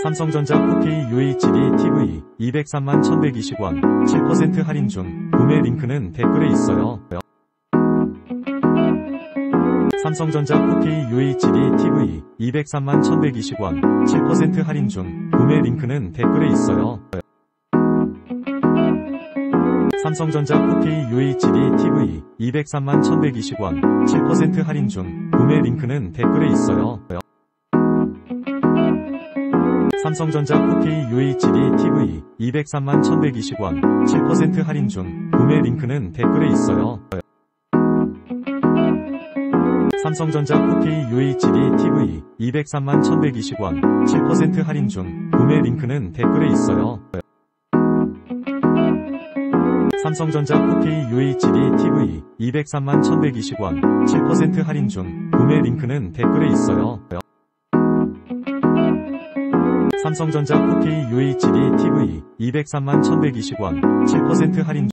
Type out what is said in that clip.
삼성전자 4K UHD TV 203만 1120원 7% 할인 중. 구매 링크는 댓글에 있어요. 삼성전자 4K UHD TV 203만 1120원 7% 할인 중. 구매 링크는 댓글에 있어요. 삼성전자 4K UHD TV 203만 1120원 7% 할인 중. 구매 링크는 댓글에 있어요. 삼성전자 4K UHD TV 203만 1120원 7% 할인 중. 구매 링크는 댓글에 있어요. 삼성전자 4K UHD TV 203만 1120원 7% 할인 중. 구매 링크는 댓글에 있어요. 삼성전자 4K UHD TV 203만 1120원 7% 할인 중. 구매 링크는 댓글에 있어요. 삼성전자 4K UHD TV 203만 1120원 7% 할인 중.